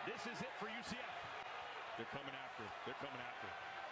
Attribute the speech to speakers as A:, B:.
A: This is it for UCF.
B: They're coming after. They're coming after.